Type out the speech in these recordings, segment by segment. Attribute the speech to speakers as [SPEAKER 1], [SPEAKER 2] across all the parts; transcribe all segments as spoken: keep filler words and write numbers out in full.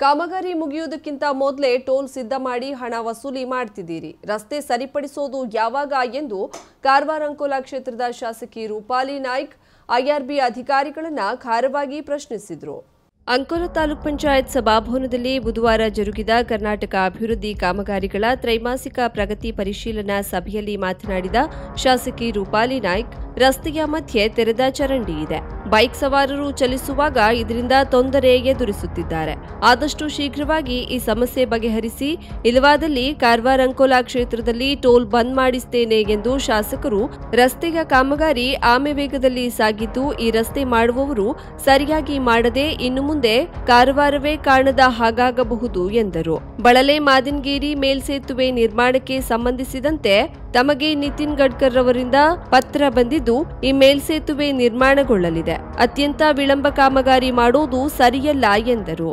[SPEAKER 1] ಕಾಮಗಾರಿ ಮುಗಿಯುವುದಕ್ಕಿಂತ ಮೊದಲೇ ಟೋಲ್ ಸಿದ್ಧ ಮಾಡಿ ಹಣ ವಸೂಲಿ ಮಾಡ್ತಿದ್ದೀರಿ. ರಸ್ತೆ ಸರಿಪಡಿಸೋದು ಯಾವಾಗ ಎಂದು ಕಾರವಾರ ಅಂಕೋಲಾ ಕ್ಷೇತ್ರದ ಶಾಸಕಿ ರೂಪಾಲಿ ನಾಯ್ಕ್ ಐಆರ್ಬಿ ಅಧಿಕಾರಿಗಳನ್ನ ಖಾರವಾಗಿ ಪ್ರಶ್ನಿಸಿದರು. ಅಂಕೋಲಾ ತಾಲೂಕ್ ಪಂಚಾಯತ್ ಸಭಾಭವನದಲ್ಲಿ ಬುಧವಾರ ಜರುಗಿದ ಕರ್ನಾಟಕ ಅಭಿವೃದ್ಧಿ ಕಾಮಗಾರಿಗಳ ತ್ರೈಮಾಸಿಕ ಪ್ರಗತಿ ಪರಿಶೀಲನಾ ಸಭೆಯಲ್ಲಿ ಮಾತನಾಡಿದ ಶಾಸಕಿ ರೂಪಾಲಿ ನಾಯ್ಕ್, ರಸ್ತೆಯ ಮಧ್ಯೆ ತೆರೆದ ಚರಂಡಿ ಇದೆ. ಬೈಕ್ ಸವಾರರು ಚಲಿಸುವಾಗ ಇದರಿಂದ ತೊಂದರೆ ಎದುರಿಸುತ್ತಿದ್ದಾರೆ. ಆದಷ್ಟು ಶೀಘ್ರವಾಗಿ ಈ ಸಮಸ್ಯೆ ಬಗೆಹರಿಸಿ, ಇಲ್ಲವಾದಲ್ಲಿ ಕಾರವಾರ ಅಂಕೋಲಾ ಕ್ಷೇತ್ರದಲ್ಲಿ ಟೋಲ್ ಬಂದ್ ಮಾಡಿಸುತ್ತೇನೆ ಎಂದು ಶಾಸಕರು ರಸ್ತೆಯ ಕಾಮಗಾರಿ ಆಮೆ ವೇಗದಲ್ಲಿ ಸಾಗಿದ್ದು, ಈ ರಸ್ತೆ ಮಾಡುವವರು ಸರಿಯಾಗಿ ಮಾಡದೆ ಇನ್ನು ಮುಂದೆ ಕಾರವಾರವೇ ಕಾಣದ ಹಾಗಾಗಬಹುದು ಎಂದರು. ಬಳಲೆ ಮಾದನಗೇರಿ ಮೇಲ್ಸೇತುವೆ ನಿರ್ಮಾಣಕ್ಕೆ ಸಂಬಂಧಿಸಿದಂತೆ ತಮಗೆ ನಿತಿನ್ ಗಡ್ಕರ್ ಅವರಿಂದ ಪತ್ರ ಬಂದಿದ್ದು, ಈ ಮೇಲ್ಸೇತುವೆ ನಿರ್ಮಾಣಗೊಳ್ಳಲಿದೆ. ಅತ್ಯಂತ ವಿಳಂಬ ಕಾಮಗಾರಿ ಮಾಡೋದು ಸರಿಯಲ್ಲ ಎಂದರು.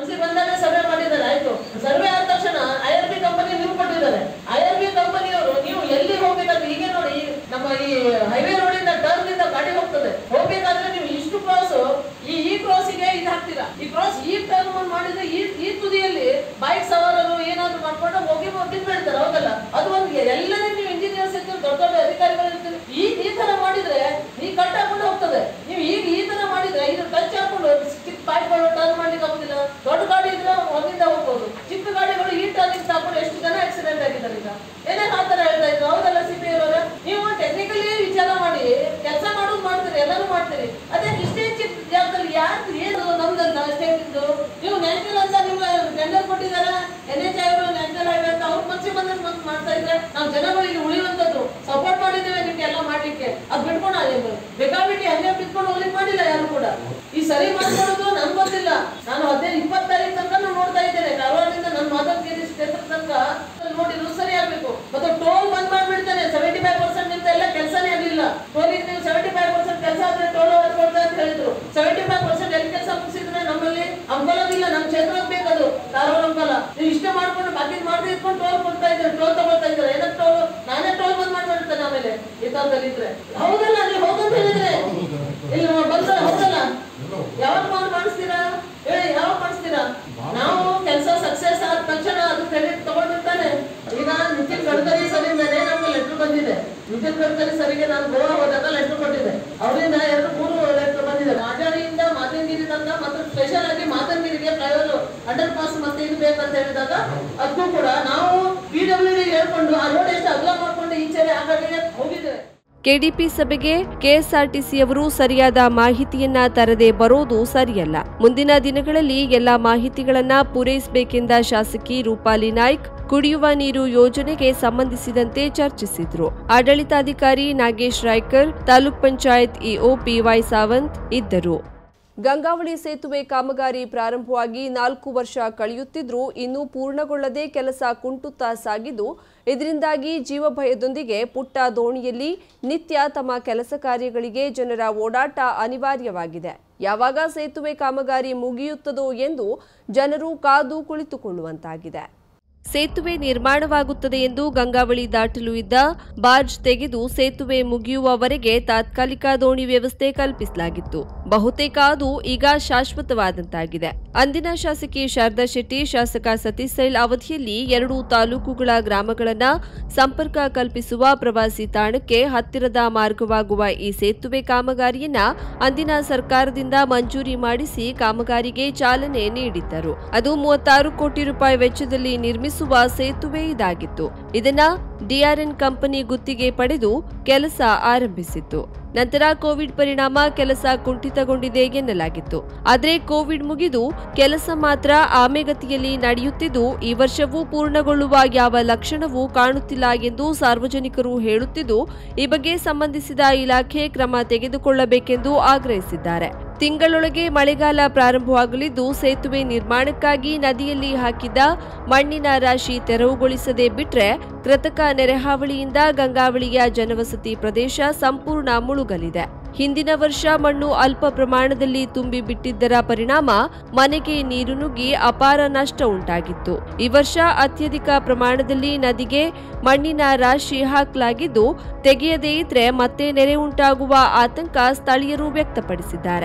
[SPEAKER 2] ಬೈಕ್ ಸವಾರರು ಏನಾದ್ರು ಮಾಡ್ಕೊಂಡು ಹೋಗಿ ಬಿಡ್ತಾರೆ, ಹೌದಲ್ಲ? ಅದು ಒಂದು ಎಲ್ಲರೂ ನೀವು ಇಂಜಿನಿಯರ್ಸ್ ಇರ್ತೀರಿ, ದೊಡ್ಡ ದೊಡ್ಡ ಅಧಿಕಾರಿಗಳು ಇರ್ತೀರಿ. ಈಗ ಈ ತರ ಮಾಡಿದ್ರೆ ಈ ಕಟ್ ಹಾಕೊಂಡು ಹೋಗ್ತದೆ. ನೀವು ಈಗ ಈ ತರ ಮಾಡಿದ್ರೆ ಇದು ಟಚ್ ಹಾಕೊಂಡು ಚಿಕ್ಕ ಪೈಪ್ಗಳು ಟರ್ನ್ ಮಾಡ್ಲಿಕ್ಕೆ ಆಗುದಿಲ್ಲ. ದೊಡ್ಡ ಗಾಡಿ ಇದ್ರೆ ಒಂದಿಂದ ಹೋಗ್ಬೋದು, ಚಿಕ್ಕ ಗಾಡಿಗಳು ಈ ಟರ್ನಿಂಗ್ ಹಾಕೊಂಡು ಎಷ್ಟು ಜನ ಆಕ್ಸಿಡೆಂಟ್ ಆಗಿದ್ದಾರೆ. ಈಗ ಏನೇನು ಆ ತರ ಹೇಳ್ತಾ ಇದ್ರು, ಹೌದಲ್ಲ? ಸಿ ಪಿ ಅವರ ನೀವು ಟೆಕ್ನಿಕಲಿ ವಿಚಾರ ಮಾಡಿ ಕೆಲಸ ಮಾಡೋದು ಮಾಡ್ತೀರಿ, ಎಲ್ಲರೂ ಮಾಡ್ತೀರಿ. ಅದೇ ಇಷ್ಟೇ ಚಿಕ್ಕ ಜಾಗದಲ್ಲಿ ಯಾರು ಏನು ನಮ್ದಲ್ಲ ಸ್ಟೇಟ್ ಇದ್ದು ನೀವು ನ್ಯಾಷನಲ್ ಅಂತ ನಿಮ್ಮ ಟೆಂಡರ್ ಕೊಟ್ಟಿದ್ದಾರೆ. ಎನ್ ಎಚ್ ಐ ಅವರು ನ್ಯಾಷನಲ್ ಹೈವೇ ಅಂತ ಅವ್ರ ಮನ್ಸಿಗೆ ಬಂದ ಮಾಡ್ತಾ ಇದ್ರೆ ನಾವು ಜನಗಳಿಗೆ ಉಳಿಯುವಂತದ್ದು ಸಪೋರ್ಟ್ ಮಾಡಿದ್ದೇವೆ ನಿಮ್ಗೆ ಎಲ್ಲ ಮಾಡ್ಲಿಕ್ಕೆ. ಅದ್ ಬಿಟ್ಕೊಂಡು ಬೇಕಾಬಿಟ್ಟಿ ಹಂಗೆ ಬಿಟ್ಕೊಂಡು ಹೋಗ್ಲಿಕ್ಕೆ ಮಾಡಿಲ್ಲ ಯಾರು ಕೂಡ. ಈ ಸರಿ ಮಾಡ್ಕೊಳ್ಳೋದು ನನ್ಗೆ ಗೊತ್ತಿಲ್ಲ. ನಾನು ಹದಿನೈದು ಇಪ್ಪತ್ತು ತಾರೀಕು ತನಕ ನಾನು ನೋಡ್ತಾ ಇದ್ದೇನೆ. ಕಾರವಾರದಿಂದ ನನ್ನ ಮಾಧವಗಿರಿ ಕ್ಷೇತ್ರ ತನಕ ನೋಡಿದ್ರು ಸರಿ ಆಗ್ಬೇಕು. ಮತ್ತೆ ಟೋಲ್ ಬಂದ್ ಮಾಡ್ಬಿಡ್ತಾನೆ. ಸೆವೆಂಟಿ ಫೈವ್ ಪರ್ಸೆಂಟ್ ನಿಂತ ಎಲ್ಲ ಕೆಲಸನೇ ಆಗಲಿಲ್ಲ. ಟೋಲಿಗೆ ನೀವು ಸೆವೆಂಟಿ ಫೈವ್ ಪರ್ಸೆಂಟ್ ಕೆಲಸ ಆದ್ರೆ ಟೋಲ್ ಕೊಡ್ತಾ ಅಂತ ಹೇಳಿದ್ರು. ಸೆವೆಂಟಿ ಫೈವ್ ಪರ್ಸೆಂಟ್ ಎಲ್ಲಿ ಕೆಲಸ ಮುಗಿಸಿದ್ರೆ ನಮ್ಮಲ್ಲಿ ಅಂಕೋಲದಿಲ್ಲ, ನಮ್ ಕ್ಷೇತ್ರಕ್ಕೆ ಬೇಕದು ಕಾರವಾರ ಅಂಕೋಲ. ನೀವು ಇಷ್ಟ ಮಾಡ್ಕೊಂಡು ಬಾಕಿ ಮಾಡದೆ ಇಟ್ಕೊಂಡು ಟೋಲ್ ಕೊಡ್ತಾ ಇದ್ದಾರೆ, ಟೋಲ್ ತಗೊಳ್ತಾ ಇದ್ದಾರೆ. ಏನಕ್ಕೆ ಟೋಲ್? ನಾನೇ ಟೋಲ್ ಬಂದ್ ಮಾಡ್ಬಿಡ್ತೇನೆ ಆಮೇಲೆ ಈ ತರದಲ್ಲಿ ಇದ್ರೆ. ಹೌದಲ್ಲ? ನೀವು ಹೋಗಂತ ಹೇಳಿದ್ರೆ ಇಲ್ಲಿ ಬಂದ್ರೆ ಹೌದಲ್ಲ? ಯಾವಾಗ ಮಾಡ್ ಮಾಡಿಸ್ತೀರಾ ಹೇಳಿ? ಯಾವಾಗ ಮಾಡಿಸ್ತೀರಾ? ನಾವು ಕೆಲಸ ಸಕ್ಸಸ್ ಆದ ತಕ್ಷಣ ಅದು ಕ್ರೆಡಿಟ್ ತಗೊಂಡಿರ್ತಾನೆ. ಈಗ ನಿತಿನ್ ಗಡ್ಕರಿ ಸರಿಂದಾನೆ ನಮ್ಗೆ ಲೆಟರ್ ಬಂದಿದೆ. ನಿತಿನ್ ಗಡ್ಕರಿ ಸರಿಗೆ ನಾನು ಗೋವಾ ಹೋದಾಗ ಲೆಟರ್ ಕೊಟ್ಟಿದ್ದೆ. ಅವರಿಂದ ಎರಡು ಮೂರು ಲೆಟರ್ ಬಂದಿದೆ. ಮಾಜಾಡಿಯಿಂದ ಮಾದನಗಿರಿ ತನಕ ಮತ್ತು ಸ್ಪೆಷಲ್ ಆಗಿ ಮಾದನಗಿರಿಗೆ ಫ್ಲೈಓವರ್ ಅಂಡರ್ ಪಾಸ್ ಮತ್ತೆ ಇದು ಬೇಕಂತ ಹೇಳಿದಾಗ ಅದಕ್ಕೂ ಕೂಡ ನಾವು ಪಿ ಡಬ್ಲ್ಯೂ ಡಿ ಹೇಳ್ಕೊಂಡು ಆ ರೋಡ್ ಎಷ್ಟು ಅಗಲ ಮಾಡ್ಕೊಂಡು ಈಚೆ ಆ ಕಡೆಗೆ ಹೋಗಿದ್ದೇವೆ.
[SPEAKER 1] ಕೆಡಿಪಿ ಸಭೆಗೆ ಕೆಎಸ್ಆರ್ಟಿಸಿಯವರು ಸರಿಯಾದ ಮಾಹಿತಿಯನ್ನ ತರದೆ ಬರೋದು ಸರಿಯಲ್ಲ. ಮುಂದಿನ ದಿನಗಳಲ್ಲಿ ಎಲ್ಲಾ ಮಾಹಿತಿಗಳನ್ನ ಪೂರೈಸಬೇಕೆಂದ ಶಾಸಕಿ ರೂಪಾಲಿ ನಾಯ್ಕ್ ಕುಡಿಯುವ ನೀರು ಯೋಜನೆಗೆ ಸಂಬಂಧಿಸಿದಂತೆ ಚರ್ಚಿಸಿದ್ರು. ಆಡಳಿತಾಧಿಕಾರಿ ನಾಗೇಶ್ ರಾಯ್ಕರ್, ತಾಲೂಕ್ ಪಂಚಾಯತ್ ಇಒ ಪಿವೈ ಸಾವಂತ್ ಇದ್ದರು. ಗಂಗಾವಳಿ ಸೇತುವೆ ಕಾಮಗಾರಿ ಪ್ರಾರಂಭವಾಗಿ ನಾಲ್ಕು ವರ್ಷ ಕಳೆಯುತ್ತಿದ್ರೂ ಇನ್ನೂ ಪೂರ್ಣಗೊಳ್ಳದೆ ಕೆಲಸ ಕುಂಟುತ್ತಾ ಸಾಗಿದ್ದು, ಇದರಿಂದಾಗಿ ಜೀವಭಯದೊಂದಿಗೆ ಪುಟ್ಟ ದೋಣಿಯಲ್ಲಿ ನಿತ್ಯ ತಮ್ಮ ಕೆಲಸ ಕಾರ್ಯಗಳಿಗೆ ಜನರ ಓಡಾಟ ಅನಿವಾರ್ಯವಾಗಿದೆ. ಯಾವಾಗ ಸೇತುವೆ ಕಾಮಗಾರಿ ಮುಗಿಯುತ್ತದೋ ಎಂದು ಜನರು ಕಾದು ಕುಳಿತುಕೊಳ್ಳುವಂತಾಗಿದೆ. ಸೇತುವೆ ನಿರ್ಮಾಣವಾಗುತ್ತದೆ ಎಂದು ಗಂಗಾವಳಿ ದಾಟಲು ಇದ್ದ ಬಾರ್ಜ್ ತೆಗೆದು ಸೇತುವೆ ಮುಗಿಯುವವರೆಗೆ ತಾತ್ಕಾಲಿಕ ದೋಣಿ ವ್ಯವಸ್ಥೆ ಕಲ್ಪಿಸಲಾಗಿತ್ತು. ಬಹುತೇಕ ಅದು ಈಗ ಶಾಶ್ವತವಾದಂತಾಗಿದೆ. ಅಂದಿನ ಶಾಸಕಿ ಶಾರದಾ ಶೆಟ್ಟಿ, ಶಾಸಕ ಸತೀಶ್ ಸೈಲ್ ಅವಧಿಯಲ್ಲಿ ಎರಡು ತಾಲೂಕುಗಳ ಗ್ರಾಮಗಳನ್ನ ಸಂಪರ್ಕ ಕಲ್ಪಿಸುವ ಪ್ರವಾಸಿ ತಾಣಕ್ಕೆ ಹತ್ತಿರದ ಮಾರ್ಗವಾಗುವ ಈ ಸೇತುವೆ ಕಾಮಗಾರಿಯನ್ನ ಅಂದಿನ ಸರ್ಕಾರದಿಂದ ಮಂಜೂರಿ ಮಾಡಿಸಿ ಕಾಮಗಾರಿಗೆ ಚಾಲನೆ ನೀಡಿದ್ದರು. ಅದು ಮೂವತ್ತಾರು ಕೋಟಿ ರೂಪಾಯಿ ವೆಚ್ಚದಲ್ಲಿ ನಿರ್ಮಿಸುವ ಸೇತುವೆ ಇದಾಗಿತ್ತು. ಇದನ್ನ ಡಿಆರ್ಎನ್ ಕಂಪನಿ ಗುತ್ತಿಗೆ ಪಡೆದು ಕೆಲಸ ಆರಂಭಿಸಿತ್ತು. ನಂತರ ಕೋವಿಡ್ ಪರಿಣಾಮ ಕೆಲಸ ಕುಂಠಿತಗೊಂಡಿದೆ ಎನ್ನಲಾಗಿತ್ತು. ಆದರೆ ಕೋವಿಡ್ ಮುಗಿದು ಕೆಲಸ ಮಾತ್ರ ಆಮೆಗತಿಯಲ್ಲಿ ನಡೆಯುತ್ತಿದ್ದು, ಈ ವರ್ಷವೂ ಪೂರ್ಣಗೊಳ್ಳುವ ಯಾವ ಲಕ್ಷಣವೂ ಕಾಣುತ್ತಿಲ್ಲ ಎಂದು ಸಾರ್ವಜನಿಕರು ಹೇಳುತ್ತಿದ್ದು, ಈ ಬಗ್ಗೆ ಸಂಬಂಧಿಸಿದ ಇಲಾಖೆ ಕ್ರಮ ತೆಗೆದುಕೊಳ್ಳಬೇಕೆಂದು ಆಗ್ರಹಿಸಿದ್ದಾರೆ. ತಿಂಗಳೊಳಗೆ ಮಳೆಗಾಲ ಪ್ರಾರಂಭವಾಗಲಿದ್ದು, ಸೇತುವೆ ನಿರ್ಮಾಣಕ್ಕಾಗಿ ನದಿಯಲ್ಲಿ ಹಾಕಿದ್ದ ಮಣ್ಣಿನ ರಾಶಿ ತೆರವುಗೊಳಿಸದೆ ಬಿಟ್ರೆ ಕೃತಕ ನೆರೆಹಾವಳಿಯಿಂದ ಗಂಗಾವಳಿಯ ಜನವಸತಿ ಪ್ರದೇಶ ಸಂಪೂರ್ಣ ಮುಳುಗಲಿದೆ. ಹಿಂದಿನ ವರ್ಷ ಮಣ್ಣು ಅಲ್ಪ ಪ್ರಮಾಣದಲ್ಲಿ ತುಂಬಿ ಬಿಟ್ಟಿದ್ದರ ಪರಿಣಾಮ ಮನೆಗೆ ನೀರು ನುಗ್ಗಿ ಅಪಾರ ನಷ್ಟ ಉಂಟಾಗಿತ್ತು. ಈ ವರ್ಷ ಅತ್ಯಧಿಕ ಪ್ರಮಾಣದಲ್ಲಿ ನದಿಗೆ ಮಣ್ಣಿನ ರಾಶಿ ಹಾಕಲಾಗಿದ್ದು, ತೆಗೆಯದೇ ಇದ್ರೆ ಮತ್ತೆ ನೆರೆ ಉಂಟಾಗುವ ಆತಂಕ ಸ್ಥಳೀಯರು ವ್ಯಕ್ತಪಡಿಸಿದ್ದಾರೆ.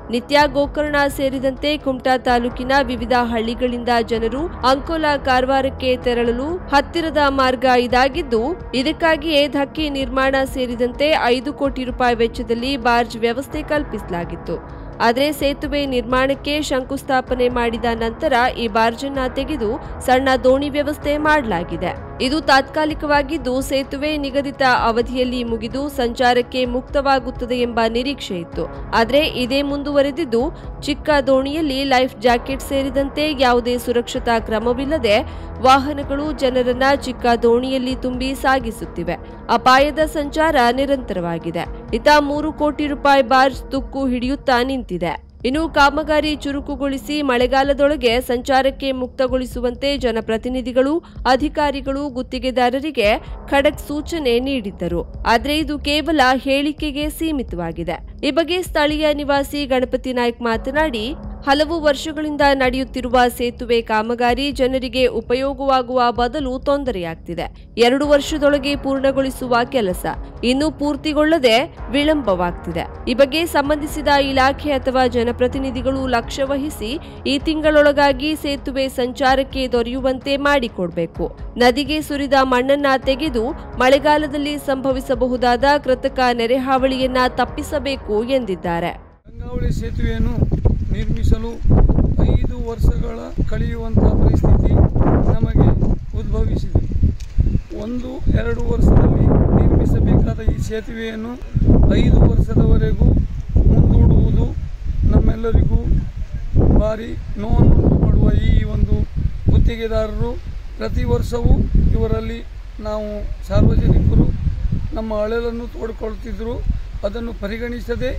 [SPEAKER 1] ನಿತ್ಯ ಗೋಕರ್ಣ ಸೇರಿದಂತೆ ಕುಮಟಾ ತಾಲೂಕಿನ ವಿವಿಧ ಹಳ್ಳಿಗಳಿಂದ ಜನರು ಅಂಕೋಲಾ ಕಾರವಾರಕ್ಕೆ ತೆರಳಲು ಹತ್ತಿರದ ಮಾರ್ಗ ಇದಾಗಿದ್ದು, ಇದಕ್ಕಾಗಿಯೇ ಧಕ್ಕೆ ನಿರ್ಮಾಣ ಸೇರಿದಂತೆ ಐದು ಕೋಟಿ ರೂಪಾಯಿ ವೆಚ್ಚದಲ್ಲಿ ಬಾರ್ಜ್ ವ್ಯವಸ್ಥೆ ಕಲ್ಪಿಸಲಾಗಿತ್ತು. ಆದರೆ ಸೇತುವೆ ನಿರ್ಮಾಣಕ್ಕೆ ಶಂಕುಸ್ಥಾಪನೆ ಮಾಡಿದ ನಂತರ ಈ ಬಾರ್ಜನ್ನ ತೆಗೆದು ಸಣ್ಣ ದೋಣಿ ವ್ಯವಸ್ಥೆ ಮಾಡಲಾಗಿದೆ. ಇದು ತಾತ್ಕಾಲಿಕವಾಗಿದ್ದು, ಸೇತುವೆ ನಿಗದಿತ ಅವಧಿಯಲ್ಲಿ ಮುಗಿದು ಸಂಚಾರಕ್ಕೆ ಮುಕ್ತವಾಗುತ್ತದೆ ಎಂಬ ನಿರೀಕ್ಷೆ ಇತ್ತು. ಆದರೆ ಇದೇ ಮುಂದುವರೆದಿದ್ದು, ಚಿಕ್ಕ ದೋಣಿಯಲ್ಲಿ ಲೈಫ್ ಜಾಕೆಟ್ ಸೇರಿದಂತೆ ಯಾವುದೇ ಸುರಕ್ಷತಾ ಕ್ರಮವಿಲ್ಲದೆ ವಾಹನಗಳು ಜನರನ್ನ ಚಿಕ್ಕ ದೋಣಿಯಲ್ಲಿ ತುಂಬಿ ಸಾಗಿಸುತ್ತಿವೆ. ಅಪಾಯದ ಸಂಚಾರ ನಿರಂತರವಾಗಿದೆ. ಇತ್ತ ಮೂರು ಕೋಟಿ ರೂಪಾಯಿ ಬಾರ್ಜ್ ತುಕ್ಕು ಹಿಡಿಯುತ್ತಾ ನಿಂತಿದೆ. ಇನ್ನು ಕಾಮಗಾರಿ ಚುರುಕುಗೊಳಿಸಿ ಮಳೆಗಾಲದೊಳಗೆ ಸಂಚಾರಕ್ಕೆ ಮುಕ್ತಗೊಳಿಸುವಂತೆ ಜನಪ್ರತಿನಿಧಿಗಳು, ಅಧಿಕಾರಿಗಳು ಗುತ್ತಿಗೆದಾರರಿಗೆ ಖಡಕ್ ಸೂಚನೆ ನೀಡಿದ್ದರು. ಆದರೆ ಇದು ಕೇವಲ ಹೇಳಿಕೆಗೆ ಸೀಮಿತವಾಗಿದೆ. ಈ ಬಗ್ಗೆ ಸ್ಥಳೀಯ ನಿವಾಸಿ ಗಣಪತಿ ನಾಯ್ಕ್ ಮಾತನಾಡಿ, ಹಲವು ವರ್ಷಗಳಿಂದ ನಡೆಯುತ್ತಿರುವ ಸೇತುವೆ ಕಾಮಗಾರಿ ಜನರಿಗೆ ಉಪಯೋಗವಾಗುವ ಬದಲು ತೊಂದರೆಯಾಗ್ತಿದೆ. ಎರಡು ವರ್ಷದೊಳಗೆ ಪೂರ್ಣಗೊಳಿಸುವ ಕೆಲಸ ಇನ್ನೂ ಪೂರ್ತಿಗೊಳ್ಳದೆ ವಿಳಂಬವಾಗ್ತಿದೆ. ಈ ಬಗ್ಗೆ ಸಂಬಂಧಿಸಿದ ಇಲಾಖೆ ಅಥವಾ ಜನಪ್ರತಿನಿಧಿಗಳು ಲಕ್ಷ್ಯ ವಹಿಸಿ ಈ ತಿಂಗಳೊಳಗಾಗಿ ಸೇತುವೆ ಸಂಚಾರಕ್ಕೆ ದೊರೆಯುವಂತೆ ಮಾಡಿಕೊಡಬೇಕು. ನದಿಗೆ ಸುರಿದ ಮಣ್ಣನ್ನ ತೆಗೆದು ಮಳೆಗಾಲದಲ್ಲಿ ಸಂಭವಿಸಬಹುದಾದ ಕೃತಕ ನೆರೆಹಾವಳಿಯನ್ನ ತಪ್ಪಿಸಬೇಕು ಎಂದಿದ್ದಾರೆ.
[SPEAKER 3] ಗಂಗಾವಳಿ ಸೇತುವೆಯನ್ನು ನಿರ್ಮಿಸಲು ಐದು ವರ್ಷಗಳ ಕಳೆಯುವಂತಹ ಪರಿಸ್ಥಿತಿ ನಮಗೆ ಉದ್ಭವಿಸಿದೆ. ಒಂದು ಎರಡು ವರ್ಷದಲ್ಲಿ ನಿರ್ಮಿಸಬೇಕಾದ ಈ ಸೇತುವೆಯನ್ನು ಐದು ವರ್ಷದವರೆಗೂ ಮುಂದೂಡುವುದು ನಮ್ಮೆಲ್ಲರಿಗೂ ಭಾರಿ ನೋವನ್ನು ಮಾಡುವ ಈ ಒಂದು ಗುತ್ತಿಗೆದಾರರು ಪ್ರತಿ ವರ್ಷವೂ ಇವರಲ್ಲಿ ನಾವು ಸಾರ್ವಜನಿಕರು ನಮ್ಮ ಅಳಲನ್ನು ತೋಡಿಕೊಳ್ಳುತ್ತಿದ್ದರು. ಅದನ್ನು ಪರಿಗಣಿಸದೆ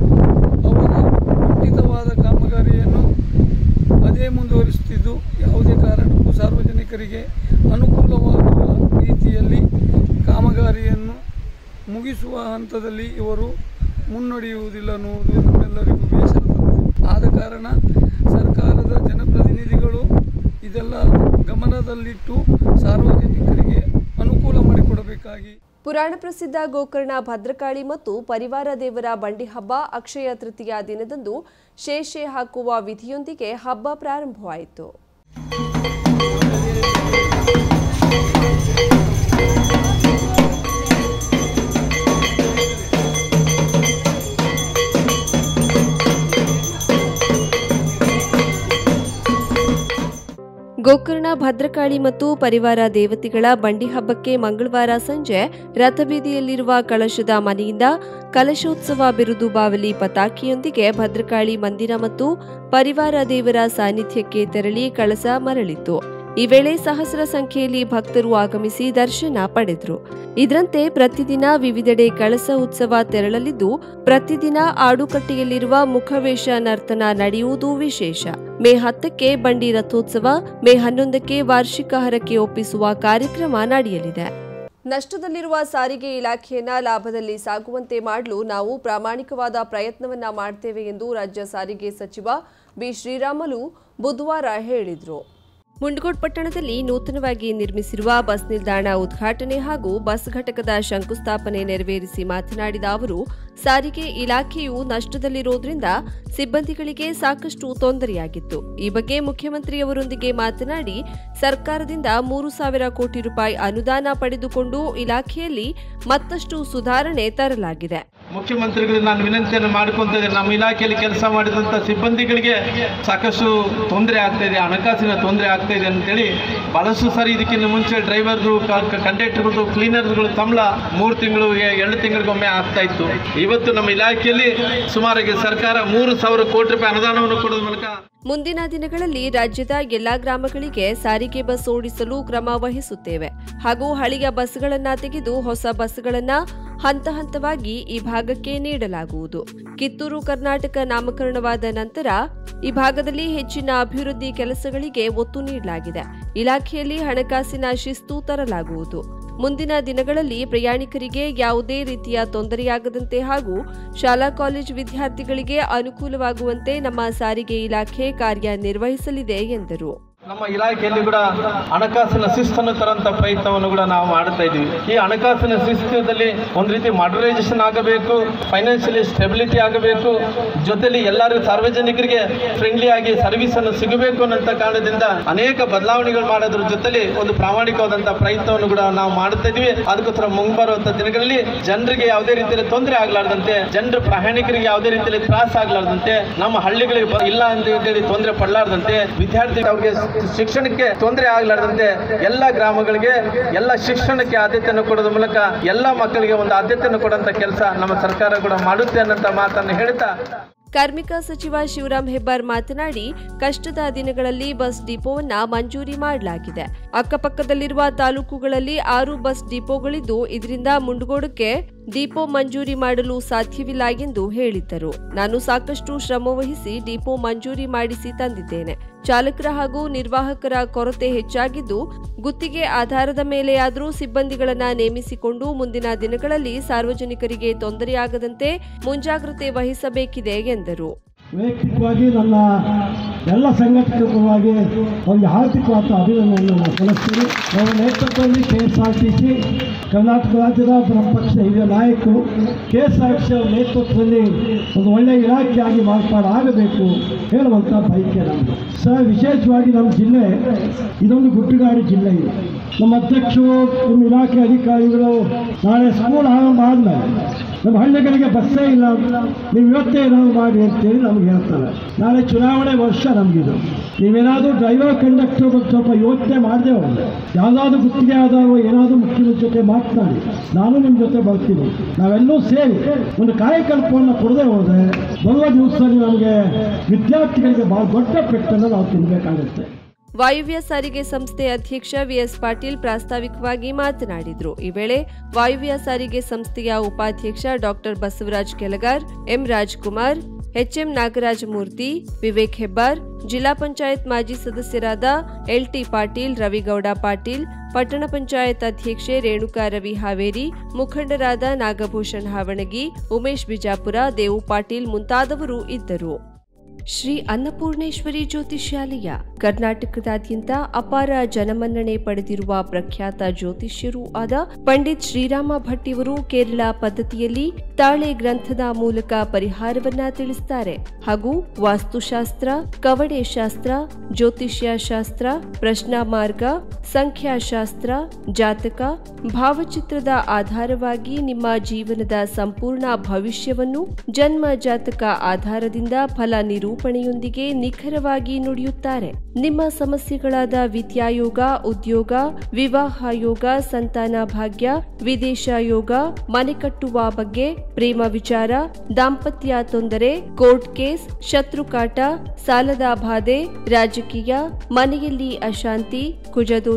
[SPEAKER 3] ಅವರ ಖಂಡಿತವಾದ ಕಾಮಗಾರಿಯನ್ನು ಅದೇ ಮುಂದುವರಿಸುತ್ತಿದ್ದು, ಯಾವುದೇ ಕಾರಣಕ್ಕೂ ಸಾರ್ವಜನಿಕರಿಗೆ ಅನುಕೂಲವಾಗುವ ರೀತಿಯಲ್ಲಿ ಕಾಮಗಾರಿಯನ್ನು ಮುಗಿಸುವ ಹಂತದಲ್ಲಿ ಇವರು ಮುನ್ನಡೆಯುವುದಿಲ್ಲ ಅನ್ನುವುದು ನಮ್ಮೆಲ್ಲರಿಗೂ ಬೇಸರ. ಆದ ಕಾರಣ ಸರ್ಕಾರದ ಜನಪ್ರತಿನಿಧಿಗಳು ಇದೆಲ್ಲ ಗಮನದಲ್ಲಿಟ್ಟು ಸಾರ್ವಜನಿಕರಿಗೆ ಅನುಕೂಲ ಮಾಡಿಕೊಡಬೇಕಾಗಿ.
[SPEAKER 1] ಪುರಾಣ ಪ್ರಸಿದ್ಧ ಗೋಕರ್ಣ ಭದ್ರಕಾಳಿ ಮತ್ತು ಪರಿವಾರ ದೇವರ ಬಂಡಿ ಹಬ್ಬ ಅಕ್ಷಯ ತೃತೀಯ ದಿನದಂದು ಶೇಷೆ ಹಾಕುವ ವಿಧಿಯೊಂದಿಗೆ ಹಬ್ಬ ಪ್ರಾರಂಭವಾಯಿತು. ಗೋಕರ್ಣ ಭದ್ರಕಾಳಿ ಮತ್ತು ಪರಿವಾರ ದೇವತೆಗಳ ಬಂಡಿ ಹಬ್ಬಕ್ಕೆ ಮಂಗಳವಾರ ಸಂಜೆ ರಥಬೀದಿಯಲ್ಲಿರುವ ಕಳಶದ ಮನೆಯಿಂದ ಕಲಶೋತ್ಸವ ಬಿರುದು ಬಾವಲಿ ಪತಾಕಿಯೊಂದಿಗೆ ಭದ್ರಕಾಳಿ ಮಂದಿರ ಮತ್ತು ಪರಿವಾರ ದೇವರ ಸಾನ್ನಿಧ್ಯಕ್ಕೆ ತೆರಳಿ ಕಳಸ ಮರಳಿತು. ಈ ವೇಳೆ ಸಹಸ್ರ ಸಂಖ್ಯೆಯಲ್ಲಿ ಭಕ್ತರು ಆಗಮಿಸಿ ದರ್ಶನ ಪಡೆದರು. ಇದರಂತೆ ಪ್ರತಿದಿನ ವಿವಿಧೆಡೆ ಕಳಸ ಉತ್ಸವ ತೆರಳಲಿದ್ದು, ಪ್ರತಿದಿನ ಆಡುಕಟ್ಟೆಯಲ್ಲಿರುವ ಮುಖವೇಷ ನರ್ತನ ನಡೆಯುವುದು ವಿಶೇಷ. ಮೇ ಹತ್ತಕ್ಕೆ ಬಂಡಿ ರಥೋತ್ಸವ, ಮೇ ಹನ್ನೊಂದಕ್ಕೆ ವಾರ್ಷಿಕ ಹರಕೆ ಒಪ್ಪಿಸುವ ಕಾರ್ಯಕ್ರಮ ನಡೆಯಲಿದೆ. ನಷ್ಟದಲ್ಲಿರುವ ಸಾರಿಗೆ ಇಲಾಖೆಯನ್ನ ಲಾಭದಲ್ಲಿ ಸಾಗುವಂತೆ ಮಾಡಲು ನಾವು ಪ್ರಾಮಾಣಿಕವಾದ ಪ್ರಯತ್ನವನ್ನ ಮಾಡ್ತೇವೆ ಎಂದು ರಾಜ್ಯ ಸಾರಿಗೆ ಸಚಿವ ಬಿ ಶ್ರೀರಾಮುಲು ಬುಧವಾರ ಹೇಳಿದರು. ಮುಂಡಗೋಡ್ ಪಟ್ಟಣದಲ್ಲಿ ನೂತನವಾಗಿ ನಿರ್ಮಿಸಿರುವ ಬಸ್ ನಿಲ್ದಾಣ ಉದ್ಘಾಟನೆ ಹಾಗೂ ಬಸ್ ಘಟಕದ ಶಂಕುಸ್ಥಾಪನೆ ನೆರವೇರಿಸಿ ಮಾತನಾಡಿದ ಅವರು, ಸಾರಿಗೆ ಇಲಾಖೆಯು ನಷ್ಟದಲ್ಲಿರೋದ್ರಿಂದ ಸಿಬ್ಬಂದಿಗಳಿಗೆ ಸಾಕಷ್ಟು ತೊಂದರೆಯಾಗಿತ್ತು. ಈ ಬಗ್ಗೆ ಮುಖ್ಯಮಂತ್ರಿಯವರೊಂದಿಗೆ ಮಾತನಾಡಿ ಸರ್ಕಾರದಿಂದ ಮೂರು ಸಾವಿರ ಕೋಟಿ ರೂಪಾಯಿ ಅನುದಾನ ಪಡೆದುಕೊಂಡು ಇಲಾಖೆಯಲ್ಲಿ ಮತ್ತಷ್ಟು ಸುಧಾರಣೆ ತರಲಾಗಿದೆ.
[SPEAKER 4] ಮುಖ್ಯಮಂತ್ರಿಗಳಿಗೆ ನಾನು ವಿನಂತಿಯನ್ನು ಮಾಡಿಕೊಂತ ಇದ್ದೇನೆ. ನಮ್ಮ ಇಲಾಖೆಯಲ್ಲಿ ಕೆಲಸ ಮಾಡಿದಂಥ ಸಿಬ್ಬಂದಿಗಳಿಗೆ ಸಾಕಷ್ಟು ತೊಂದರೆ ಆಗ್ತಾ ಇದೆ, ಹಣಕಾಸಿನ ತೊಂದರೆ ಆಗ್ತಾ ಇದೆ ಅಂತೇಳಿ ಬಹಳಷ್ಟು ಸಾರಿ ಇದಕ್ಕಿಂತ ಮುಂಚೆ ಡ್ರೈವರ್ಗಳು, ಕಂಡಕ್ಟರ್ಗಳು, ಕ್ಲೀನರ್ಗಳು ಸಂಬಳ ಮೂರು ತಿಂಗಳು ಎರಡು ತಿಂಗಳಿಗೊಮ್ಮೆ ಆಗ್ತಾ ಇತ್ತು. ಇವತ್ತು ನಮ್ಮ ಇಲಾಖೆಯಲ್ಲಿ ಸುಮಾರಿಗೆ ಸರ್ಕಾರ ಮೂರು ಸಾವಿರ ಕೋಟಿ ರೂಪಾಯಿ ಅನುದಾನವನ್ನು ಕೊಡೋದ್ರ ಮೂಲಕ
[SPEAKER 1] ಮುಂದಿನ ದಿನಗಳಲ್ಲಿ ರಾಜ್ಯದ ಎಲ್ಲಾ ಗ್ರಾಮಗಳಿಗೆ ಸಾರಿಗೆ ಬಸ್ ಓಡಿಸಲು ಕ್ರಮ ವಹಿಸುತ್ತೇವೆ ಹಾಗೂ ಹಳೆಯ ಬಸ್ಗಳನ್ನ ತೆಗೆದು ಹೊಸ ಬಸ್ಗಳನ್ನ ಹಂತ ಹಂತವಾಗಿ ಈ ಭಾಗಕ್ಕೆ ನೀಡಲಾಗುವುದು. ಕಿತ್ತೂರು ಕರ್ನಾಟಕ ನಾಮಕರಣವಾದ ನಂತರ ಈ ಭಾಗದಲ್ಲಿ ಹೆಚ್ಚಿನ ಅಭಿವೃದ್ಧಿ ಕೆಲಸಗಳಿಗೆ ಒತ್ತು ನೀಡಲಾಗಿದೆ. ಇಲಾಖೆಯಲ್ಲಿ ಹಣಕಾಸಿನ ಶಿಸ್ತು ತರಲಾಗುವುದು. ಮುಂದಿನ ದಿನಗಳಲ್ಲಿ ಪ್ರಯಾಣಿಕರಿಗೆ ಯಾವುದೇ ರೀತಿಯ ತೊಂದರೆಯಾಗದಂತೆ ಹಾಗೂ ಶಾಲಾ ಕಾಲೇಜು ವಿದ್ಯಾರ್ಥಿಗಳಿಗೆ ಅನುಕೂಲವಾಗುವಂತೆ ನಮ್ಮ ಸಾರಿಗೆ ಇಲಾಖೆ ಕಾರ್ಯನಿರ್ವಹಿಸಲಿದೆ ಎಂದರು.
[SPEAKER 4] ನಮ್ಮ ಇಲಾಖೆಯಲ್ಲಿ ಕೂಡ ಹಣಕಾಸಿನ ಶಿಸ್ತನ್ನು ತರಂತ ಪ್ರಯತ್ನವನ್ನು ಕೂಡ ನಾವು ಮಾಡ್ತಾ ಇದ್ದೀವಿ. ಈ ಹಣಕಾಸಿನ ಶಿಸ್ತದಲ್ಲಿ ಒಂದು ರೀತಿ ಮಾಡರೈಸೇಷನ್ ಆಗಬೇಕು, ಫೈನಾನ್ಷಿಯಲಿ ಸ್ಟೆಬಿಲಿಟಿ ಆಗಬೇಕು, ಜೊತೆಲಿ ಎಲ್ಲರೂ ಸಾರ್ವಜನಿಕರಿಗೆ ಫ್ರೆಂಡ್ಲಿ ಆಗಿ ಸರ್ವಿಸ್ ಅನ್ನು ಸಿಗಬೇಕು ಅನ್ನೋ ಕಾರಣದಿಂದ ಅನೇಕ ಬದಲಾವಣೆಗಳು ಮಾಡೋದ್ರ ಜೊತೆಲಿ ಒಂದು ಪ್ರಾಮಾಣಿಕವಾದಂತಹ ಪ್ರಯತ್ನವನ್ನು ಕೂಡ ನಾವು ಮಾಡ್ತಾ ಇದ್ವಿ. ಅದಕ್ಕೋಸ್ಕರ ಮುಂಬರುವಂತ ದಿನಗಳಲ್ಲಿ ಜನರಿಗೆ ಯಾವುದೇ ರೀತಿಯಲ್ಲಿ ತೊಂದರೆ ಆಗ್ಲಾರ್ದಂತೆ, ಜನರ ಪ್ರಯಾಣಿಕರಿಗೆ ಯಾವುದೇ ರೀತಿಯಲ್ಲಿ ತ್ರಾಸ ಆಗ್ಲಾರ್ದಂತೆ, ನಮ್ಮ ಹಳ್ಳಿಗಳಿಗೆ ಇಲ್ಲ ಅಂತ ಹೇಳಿ ತೊಂದರೆ ಪಡಲಾರ್ದಂತೆ, ವಿದ್ಯಾರ್ಥಿ ಅವರಿಗೆ ಶಿಕ್ಷಣಕ್ಕೆ ತೊಂದರೆ ಆಗಲಾರದಂತೆ ಎಲ್ಲ ಗ್ರಾಮಗಳಿಗೆ ಎಲ್ಲ ಶಿಕ್ಷಣಕ್ಕೆ ಆದ್ಯತೆಯನ್ನು ಕೊಡೋದ್ರ ಮೂಲಕ ಎಲ್ಲ ಮಕ್ಕಳಿಗೆ ಒಂದು ಆದ್ಯತೆಯನ್ನು ಕೊಡುವಂತ ಕೆಲಸ ನಮ್ಮ ಸರ್ಕಾರ ಕೂಡ ಮಾಡುತ್ತೆ ಅನ್ನೋ ಮಾತನ್ನು ಹೇಳ್ತಾ
[SPEAKER 1] ಕಾರ್ಮಿಕ ಸಚಿವ ಶಿವರಾಂ ಹೆಬ್ಬಾರ್ ಮಾತನಾಡಿ, ಕಷ್ಟದ ದಿನಗಳಲ್ಲಿ ಬಸ್ ಡಿಪೋವನ್ನ ಮಂಜೂರಿ ಮಾಡಲಾಗಿದೆ. ಅಕ್ಕಪಕ್ಕದಲ್ಲಿರುವ ತಾಲೂಕುಗಳಲ್ಲಿ ಆರು ಬಸ್ ಡಿಪೋಗಳಿದ್ದು ಇದರಿಂದ ಮುಂಡಗೋಡಕ್ಕೆ ಡಿಪೋ ಮಂಜೂರಿ ಮಾಡಲು ಸಾಧ್ಯವಿಲ್ಲ ಎಂದು ಹೇಳಿದ್ದರು. ನಾನು ಸಾಕಷ್ಟು ಶ್ರಮವಹಿಸಿ ಡಿಪೋ ಮಂಜೂರಿ ಮಾಡಿಸಿ ತಂದಿದ್ದೇನೆ. ಚಾಲಕರ ಹಾಗೂ ನಿರ್ವಾಹಕರ ಕೊರತೆ ಹೆಚ್ಚಾಗಿದ್ದು ಗುತ್ತಿಗೆ ಆಧಾರದ ಮೇಲೆಯಾದರೂ ಸಿಬ್ಬಂದಿಗಳನ್ನ ನೇಮಿಸಿಕೊಂಡು ಮುಂದಿನ ದಿನಗಳಲ್ಲಿ ಸಾರ್ವಜನಿಕರಿಗೆ ತೊಂದರೆಯಾಗದಂತೆ ಮುಂಜಾಗ್ರತೆ ವಹಿಸಬೇಕಿದೆ ಎಂದರು.
[SPEAKER 5] ವೈಯಕ್ತಿಕವಾಗಿ ನನ್ನ ಎಲ್ಲ ಸಂಘಟಕರ ಪರವಾಗಿ ಒಂದು ಹಾರ್ದಿಕವಾದ ಅಭಿನಂದನೆಯನ್ನು ಸಲ್ಲಿಸ್ತೀನಿ. ಅವರ ನೇತೃತ್ವದಲ್ಲಿ K S R T C Karnataka ರಾಜ್ಯದ ಬ್ರಹ್ಮಪಕ್ಷದ ಹಿರಿಯ ನಾಯಕರು K S R T C ಅವರ ನೇತೃತ್ವದಲ್ಲಿ ಒಂದು ಒಳ್ಳೆಯ ಇಲಾಖೆಯಾಗಿ ಮಾರ್ಪಾಡಾಗಬೇಕು ಹೇಳುವಂಥ ಬಯಕೆ ನಮ್ಮದು. ಸರ್, ವಿಶೇಷವಾಗಿ ನಮ್ಮ ಜಿಲ್ಲೆ ಇದೊಂದು ಗುಡ್ಡಗಾಡು ಜಿಲ್ಲೆ ಇದೆ. ನಮ್ಮ ಅಧ್ಯಕ್ಷರು, ನಮ್ಮ ಇಲಾಖೆ ಅಧಿಕಾರಿಗಳು ನಾಳೆ ಸ್ಕೂಲ್ ಆರಂಭ ಆದಮೇಲೆ ನಮ್ಮ ಹಳ್ಳಿಗಳಿಗೆ ಬಸ್ಸೇ ಇಲ್ಲ, ನೀವು ಇವತ್ತೇ ಏನಾದ್ರು ಮಾಡಿ ಅಂತೇಳಿ ನಮ್ಗೆ ಹೇಳ್ತಾರೆ. ನಾಳೆ ಚುನಾವಣೆ ವರ್ಷ ನಮಗಿದು. ನೀವೇನಾದರೂ ಡ್ರೈವರ್ ಕಂಡಕ್ಟರ್ ಬಗ್ಗೆ ಸ್ವಲ್ಪ ಯೋಚನೆ ಮಾಡದೆ ಹೋದರೆ, ಯಾವುದಾದ್ರೂ ಗುತ್ತಿಗೆ ಆದವರು ಏನಾದರೂ ಮುಖ್ಯಮಂತ್ರಿ ಜೊತೆ ಮಾತನಾಡಿ, ನಾನು ನಿಮ್ಮ ಜೊತೆ ಬರ್ತೀನಿ, ನಾವೆಲ್ಲೂ ಸೇರಿ ಒಂದು ಕಾರ್ಯಕಲ್ಪವನ್ನು ಕೊಡದೆ ಹೋದರೆ ಬರುವ ದಿವಸದಲ್ಲಿ ನಮಗೆ ವಿದ್ಯಾರ್ಥಿಗಳಿಗೆ ಭಾಳ ದೊಡ್ಡ ಪೆಟ್ಟನ್ನು ನಾವು ತಿನ್ನಬೇಕಾಗುತ್ತೆ.
[SPEAKER 1] ವಾಯುವ್ಯ ಸಾರಿಗೆ ಸಂಸ್ಥೆ ಅಧ್ಯಕ್ಷ ವಿಎಸ್ ಪಾಟೀಲ್ ಪ್ರಾಸ್ತಾವಿಕವಾಗಿ ಮಾತನಾಡಿದರು. ಈ ವೇಳೆ ವಾಯುವ್ಯ ಸಾರಿಗೆ ಸಂಸ್ಥೆಯ ಉಪಾಧ್ಯಕ್ಷ doctor Basavaraj Kelagar, M Rajkumar, HM Nagarajamurthy, Vivek Hebbar, ಜಿಲ್ಲಾ ಪಂಚಾಯತ್ ಮಾಜಿ ಸದಸ್ಯರಾದ ಎಲ್ಟಿ ಪಾಟೀಲ್, ರವಿಗೌಡ ಪಾಟೀಲ್, ಪಟ್ಟಣ ಪಂಚಾಯತ್ ಅಧ್ಯಕ್ಷೆ ರೇಣುಕಾ ರವಿ ಹಾವೇರಿ, ಮುಖಂಡರಾದ ನಾಗಭೂಷಣ್ ಹಾವಣಗಿ, ಉಮೇಶ್ ಬಿಜಾಪುರ, ದೇವು ಪಾಟೀಲ್ ಮುಂತಾದವರು ಇದ್ದರು. ಶ್ರೀ ಅನ್ನಪೂರ್ಣೇಶ್ವರಿ ಜ್ಯೋತಿಷ್ಯಾಲಯ ಕರ್ನಾಟಕದಾದ್ಯಂತ ಅಪಾರ ಜನಮನ್ನಣೆ ಪಡೆದಿರುವ ಪ್ರಖ್ಯಾತ ಜ್ಯೋತಿಷ್ಯರೂ ಆದ ಪಂಡಿತ್ ಶ್ರೀರಾಮ ಭಟ್ ಇವರು ಕೇರಳ ಪದ್ಧತಿಯಲ್ಲಿ ತಾಳೆ ಗ್ರಂಥದ ಮೂಲಕ ಪರಿಹಾರವನ್ನ ತಿಳಿಸುತ್ತಾರೆ ಹಾಗೂ ವಾಸ್ತುಶಾಸ್ತ್ರ, ಕವಡೆ ಶಾಸ್ತ್ರ, ಜ್ಯೋತಿಷ್ಯ ಶಾಸ್ತ್ರ, ಪ್ರಶ್ನಾ ಮಾರ್ಗ, ಸಂಖ್ಯಾಶಾಸ್ತ್ರ, ಜಾತಕ, ಭಾವಚಿತ್ರದ ಆಧಾರವಾಗಿ ನಿಮ್ಮ ಜೀವನದ ಸಂಪೂರ್ಣ ಭವಿಷ್ಯವನ್ನು ಜನ್ಮ ಜಾತಕ ಆಧಾರದಿಂದ ಫಲ ನಿರೂಪಣೆಯೊಂದಿಗೆ ನಿಖರವಾಗಿ ನುಡಿಯುತ್ತಾರೆ. ನಿಮ್ಮ ಸಮಸ್ಯೆಗಳಾದ ವಿದ್ಯಾಯೋಗ, ಉದ್ಯೋಗ, ವಿವಾಹ ಯೋಗ, ಸಂತಾನ ಭಾಗ್ಯ, ವಿದೇಶ ಯೋಗ, ಮನೆ ಕಟ್ಟುವ ಬಗ್ಗೆ, ಪ್ರೇಮ ವಿಚಾರ, ದಾಂಪತ್ಯ ತೊಂದರೆ, ಕೋರ್ಟ್ ಕೇಸ್, ಶತ್ರುಕಾಟ, ಸಾಲದ ಬಾಧೆ, ರಾಜಕೀಯ, ಮನೆಯಲ್ಲಿ ಅಶಾಂತಿ, ಕುಜದೋಷ,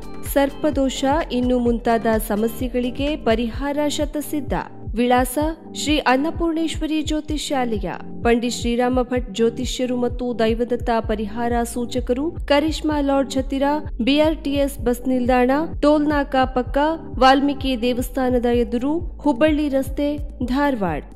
[SPEAKER 1] ಸರ್ಪದೋಷ ಇನ್ನು ಮುಂತಾದ ಸಮಸ್ಯೆಗಳಿಗೆ ಪರಿಹಾರ ಶತಸಿದ್ಧ. ವಿಳಾಸ: ಶ್ರೀ ಅನ್ನಪೂರ್ಣೇಶ್ವರಿ ಜ್ಯೋತಿಷ್ಯಾಲಯ, ಪಂಡಿತ್ ಶ್ರೀರಾಮ ಭಟ್ ಜ್ಯೋತಿಷ್ಯರು ಮತ್ತು ದೈವದತ್ತ ಪರಿಹಾರ ಸೂಚಕರು, ಕರಿಷ್ಮಾ ಲಾಡ್ಜ್ ಹತ್ತಿರ, ಬಿಆರ್ಟಿಎಸ್ ಬಸ್ ನಿಲ್ದಾಣ, ಟೋಲ್ ನಾಕಾ ಪಕ್ಕ, ವಾಲ್ಮೀಕಿ ದೇವಸ್ಥಾನದ ಎದುರು, ಹುಬ್ಬಳ್ಳಿ ರಸ್ತೆ, ಧಾರವಾಡ.